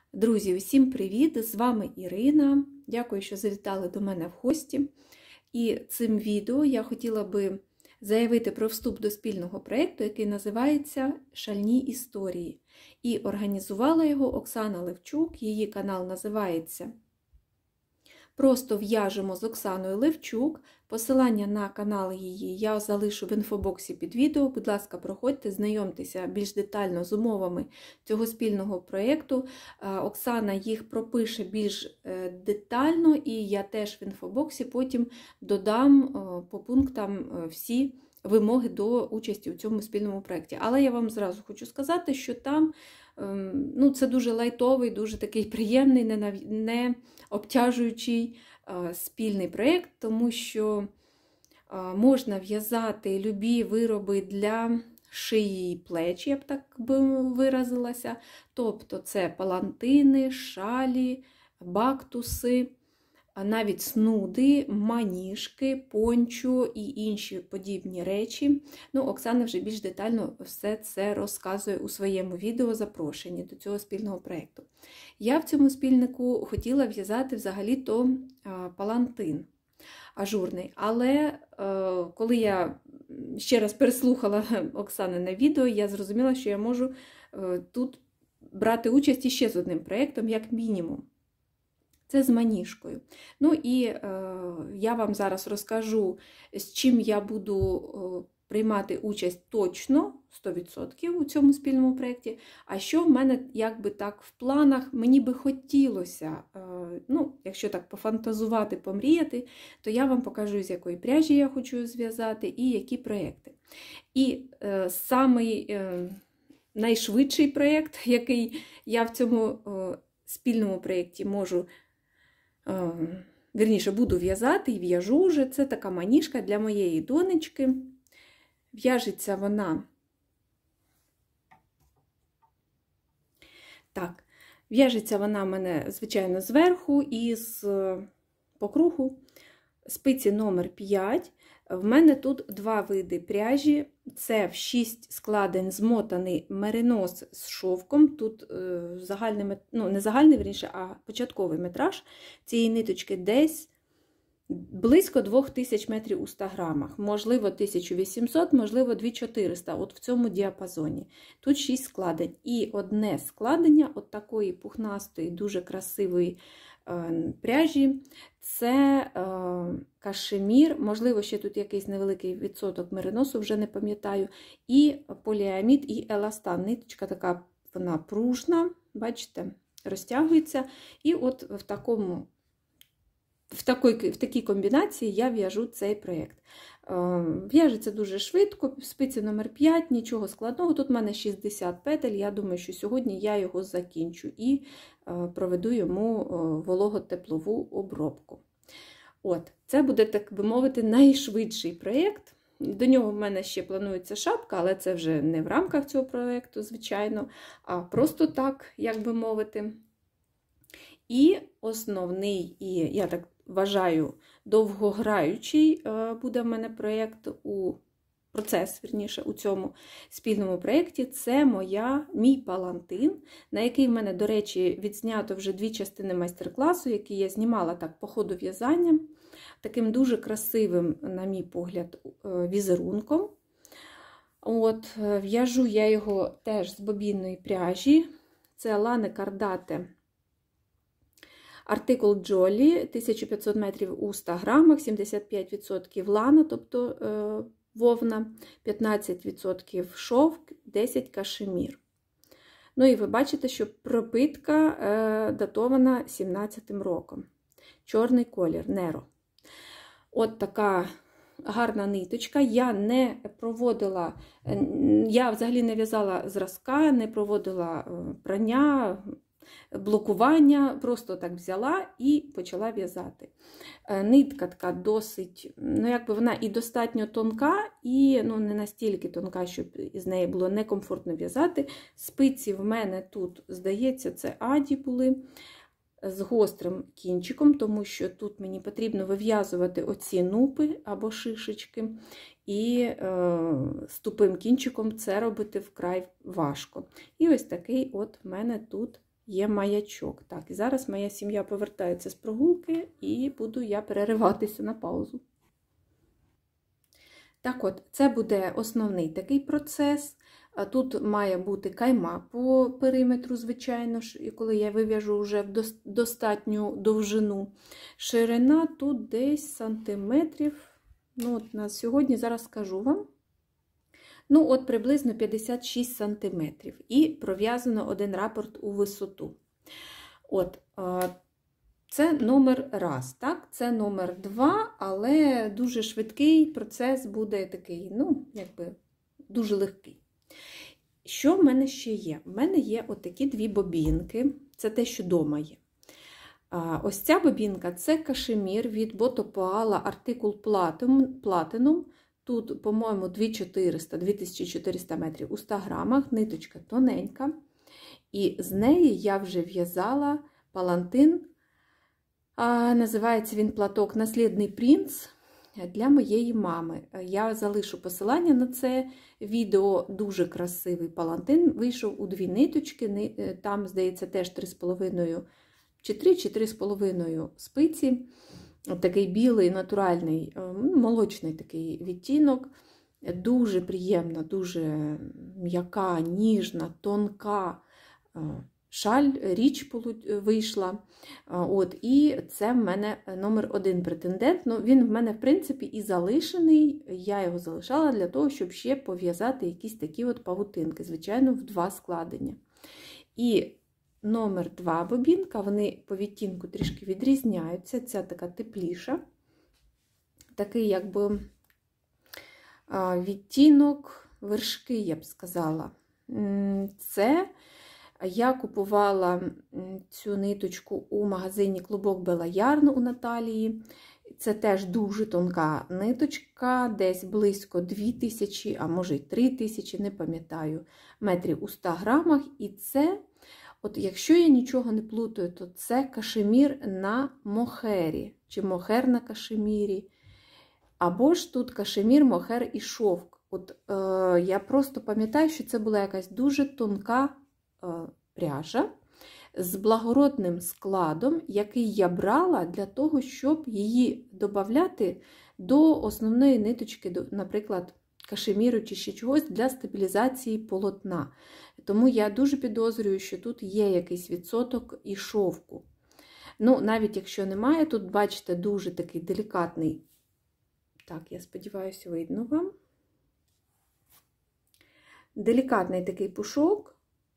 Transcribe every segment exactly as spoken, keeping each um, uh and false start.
Друзі, усім привіт! З вами Ірина. Дякую, що завітали до мене в гості. І цим відео я хотіла би заявити про вступ до спільного проєкту, який називається «Шальні історії». І організувала його Оксана Левчук. Її канал називається «Просто в'яжемо з Оксаною Левчук». Посилання на канал її я залишу в інфобоксі під відео. Будь ласка, проходьте, знайомтеся більш детально з умовами цього спільного проєкту. Оксана їх пропише більш детально, і я теж в інфобоксі потім додам по пунктам всі вимоги до участі у цьому спільному проєкті. Але я вам зразу хочу сказати, що там ну, це дуже лайтовий, дуже такий приємний, не обтяжуючий спільний проєкт, тому що можна в'язати любі вироби для шиї і плеч, я б так би виразилася. Тобто це палантини, шалі, бактуси, навіть снуди, маніжки, пончо і інші подібні речі. Ну, Оксана вже більш детально все це розказує у своєму відео запрошенні до цього спільного проєкту. Я в цьому спільнику хотіла в'язати взагалі-то палантин ажурний, але коли я ще раз переслухала Оксанине відео, я зрозуміла, що я можу тут брати участь іще з одним проєктом, як мінімум. Це з маніжкою. Ну і е, я вам зараз розкажу, з чим я буду е, приймати участь точно, сто відсотків у цьому спільному проєкті, а що в мене, якби так, в планах, мені би хотілося, е, ну, якщо так пофантазувати, помріяти, то я вам покажу, з якої пряжі я хочу зв'язати і які проєкти. І е, самий е, найшвидший проєкт, який я в цьому е, спільному проєкті можу Вірніше, буду в'язати і в'яжу вже. Це така маніжка для моєї донечки. В'яжеться вона так, в'яжеться вона в мене, звичайно, зверху із по кругу. Спиці номер п'ять. В мене тут два види пряжі. Це в шість складень змотаний меринос з шовком. Тут е, загальний, ну не загальний, вірніше, а початковий метраж цієї ниточки десь близько двох тисяч метрів у ста грамах. Можливо, тисяча вісімсот, можливо, дві тисячі чотириста, от в цьому діапазоні. Тут шість складень. І одне складення от такої пухнастої, дуже красивої пряжі, це е, кашемір, можливо, ще тут якийсь невеликий відсоток мериносу, вже не пам'ятаю, і поліамід, і еластан. Ниточка така, вона пружна, бачите, розтягується. І от в такому, в такій, в такій комбінації я в'яжу цей проєкт. Е, в'яжеться дуже швидко, спиці номер п'ять, нічого складного. Тут в мене шістдесят петель, я думаю, що сьогодні я його закінчу і проведу йому волого-теплову обробку. От, це буде, так би мовити, найшвидший проєкт. До нього в мене ще планується шапка, але це вже не в рамках цього проєкту, звичайно, а просто так, як би мовити. І основний, і я так вважаю, довгограючий буде в мене проєкт у процес, вірніше, у цьому спільному проєкті, це моя, мій палантин, на який в мене, до речі, відзнято вже дві частини майстер-класу, які я знімала так по ходу в'язання, таким дуже красивим, на мій погляд, візерунком. От, в'яжу я його теж з бобінної пряжі, це Lane Cardate артикул Jolly, тисяча п'ятсот метрів у ста грамах, сімдесят п'ять відсотків лана, тобто вовна, п'ятнадцять відсотків шовк, десять відсотків кашемір. Ну і ви бачите, що пропитка е, датована сімнадцятим роком. Чорний колір, Неро. От така гарна ниточка. Я не проводила, я взагалі не в'язала зразка, не проводила прання, блокування, просто так взяла і почала в'язати. Нитка така досить, ну якби вона і достатньо тонка, і ну, не настільки тонка, щоб із неї було некомфортно в'язати. Спиці в мене тут, здається, це аді були, з гострим кінчиком, тому що тут мені потрібно вив'язувати оці нупи або шишечки, і е, з тупим кінчиком це робити вкрай важко. І ось такий от в мене тут є маячок. Так, і зараз моя сім'я повертається з прогулки, і буду я перериватися на паузу. Так от, це буде основний такий процес. Тут має бути кайма по периметру, звичайно ж, і коли я вив'яжу вже в достатню довжину. Ширина тут десь сантиметрів, ну от на сьогодні зараз скажу вам, ну от приблизно п'ятдесят шість сантиметрів. І пров'язано один рапорт у висоту. От, це номер раз, так? Це номер два, але дуже швидкий процес буде такий, ну, якби, дуже легкий. Що в мене ще є? В мене є отакі дві бобінки, це те, що вдома є. Ось ця бобінка – це кашемір від Ботопоала, артикул Platinum. Тут, по-моєму, дві тисячі чотириста - дві тисячі чотириста метрів у ста грамах, ниточка тоненька. І з неї я вже в'язала палантин. А, називається він платок «Наслідний принц» для моєї мами. Я залишу посилання на це відео. Дуже красивий палантин. Вийшов у дві ниточки. Там, здається, теж три з половиною чи три, чи три з половиною спиці. Такий білий, натуральний, молочний такий відтінок. Дуже приємна, дуже м'яка, ніжна, тонка шаль, річ вийшла. От, і це в мене номер один претендент. Ну, він в мене, в принципі, і залишений. Я його залишала для того, щоб ще пов'язати якісь такі от павутинки. Звичайно, в два складення. І номер два бобінка, вони по відтінку трішки відрізняються. Ця така тепліша. Такий, якби, відтінок вершки, я б сказала. Це я купувала цю ниточку у магазині Клубок Бела Ярн у Наталії. Це теж дуже тонка ниточка, десь близько дві тисячі, а може й три тисячі, не пам'ятаю, метрів у ста грамах. І це, от якщо я нічого не плутаю, то це кашемір на мохері, чи мохер на кашемірі. Або ж тут кашемір, мохер і шовк. От е, я просто пам'ятаю, що це була якась дуже тонка е, пряжа з благородним складом, який я брала для того, щоб її додати до основної ниточки, наприклад, кашеміру чи ще чогось для стабілізації полотна. Тому я дуже підозрюю, що тут є якийсь відсоток і шовку. Ну, навіть якщо немає, тут, бачите, дуже такий делікатний. Так, я сподіваюся, видно вам. Делікатний такий пушок.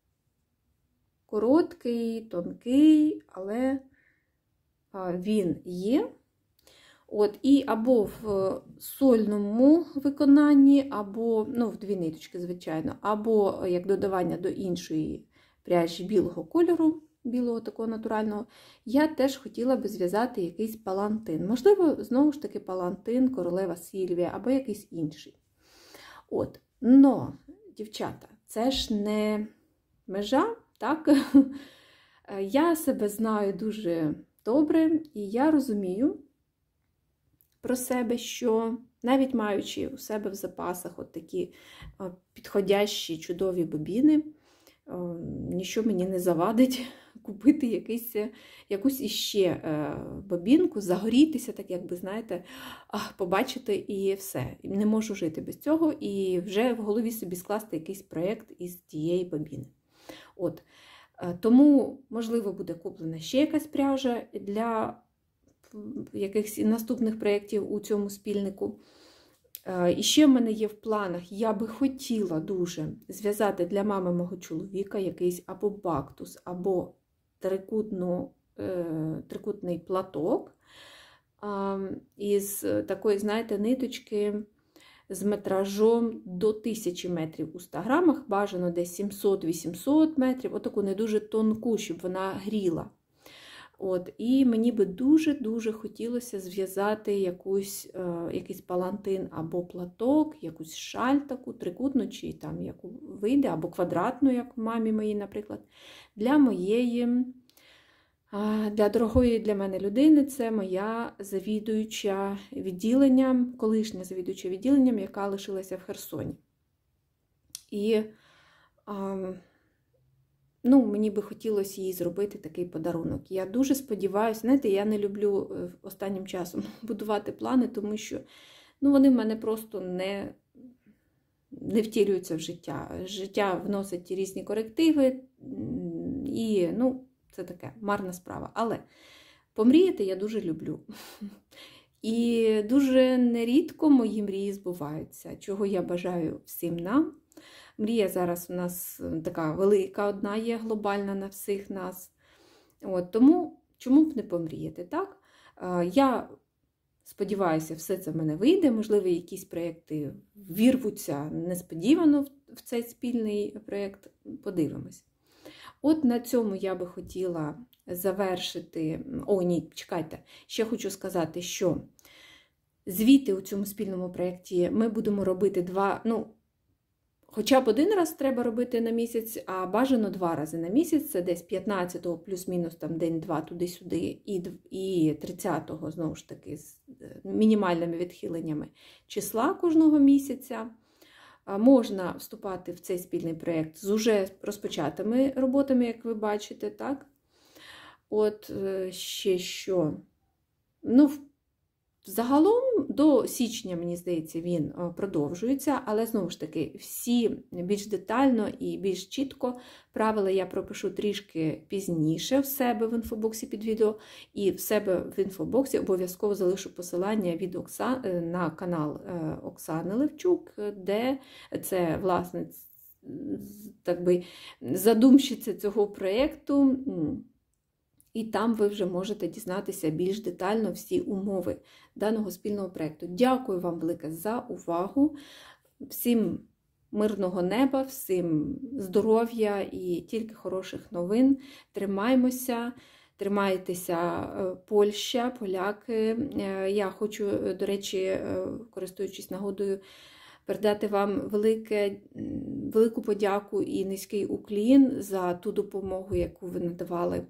Короткий, тонкий, але він є. От, і або в сольному виконанні, або, ну, в дві ниточки, звичайно, або як додавання до іншої пряжі білого кольору, білого такого натурального, я теж хотіла би зв'язати якийсь палантин. Можливо, знову ж таки, палантин королева Сільвія, або якийсь інший. От, но, дівчата, це ж не межа, так? Я себе знаю дуже добре, і я розумію про себе, що навіть маючи у себе в запасах от такі підходящі, чудові бобіни, нічого мені не завадить купити якийсь, якусь іще бобінку, загорітися, так якби, знаєте, побачити і все. Не можу жити без цього, і вже в голові собі скласти якийсь проєкт із тієї бобіни. От. Тому, можливо, буде куплена ще якась пряжа для якихось наступних проєктів у цьому спільнику. І ще в мене є в планах, я би хотіла дуже зв'язати для мами мого чоловіка якийсь або бактус, або трикутну, трикутний платок із такої, знаєте, ниточки з метражом до тисячі метрів у ста грамах, бажано десь сімсот - вісімсот метрів, отаку не дуже тонку, щоб вона гріла. От, і мені би дуже-дуже хотілося зв'язати якусь, е, якийсь палантин або платок, якусь шаль таку, трикутну, чи там яку вийде, або квадратну, як мамі моїй, наприклад, для моєї, е, для дорогої для мене людини, це моя завідуюча відділенням, колишня завідуюча відділенням, яка лишилася в Херсоні. І е, ну, мені би хотілося їй зробити такий подарунок. Я дуже сподіваюся, знаєте, я не люблю останнім часом будувати плани, тому що ну, вони в мене просто не, не втілюються в життя. Життя вносить різні корективи, і, ну, це таке, марна справа. Але помріяти я дуже люблю. І дуже нерідко мої мрії збуваються, чого я бажаю всім нам. Мрія зараз у нас така велика, одна є, глобальна на всіх нас. От, тому чому б не помріяти, так? Я сподіваюся, все це в мене вийде, можливо, якісь проєкти вірвуться несподівано в цей спільний проєкт, подивимось. От на цьому я би хотіла завершити, о, ні, чекайте, ще хочу сказати, що звіти у цьому спільному проєкті ми будемо робити два, ну, хоча б один раз треба робити на місяць, а бажано два рази на місяць, це десь п'ятнадцятого плюс-мінус там день-два туди-сюди, і тридцятого, знову ж таки, з мінімальними відхиленнями числа кожного місяця. Можна вступати в цей спільний проєкт з уже розпочатими роботами, як ви бачите, так? От ще що. Ну, загалом до січня, мені здається, він продовжується, але, знову ж таки, всі більш детально і більш чітко правила я пропишу трішки пізніше в себе в інфобоксі під відео, і в себе в інфобоксі обов'язково залишу посилання від Оксан... на канал Оксани Левчук, де це, власне, так би, задумщиця цього проєкту. І там ви вже можете дізнатися більш детально всі умови даного спільного проєкту. Дякую вам велике за увагу. Всім мирного неба, всім здоров'я і тільки хороших новин. Тримаймося, тримайтеся, Польща, поляки. Я хочу, до речі, користуючись нагодою, передати вам велике, велику подяку і низький уклін за ту допомогу, яку ви надавали.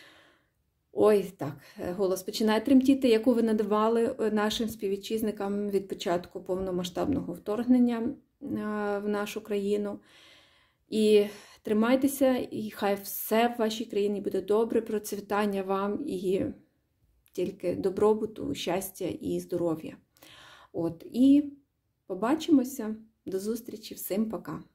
Ой, так, голос починає тремтіти, яку ви надавали нашим співвітчизникам від початку повномасштабного вторгнення в нашу країну. І тримайтеся, і хай все в вашій країні буде добре, процвітання вам і тільки добробуту, щастя і здоров'я. От, і побачимося. До зустрічі. Всім пока.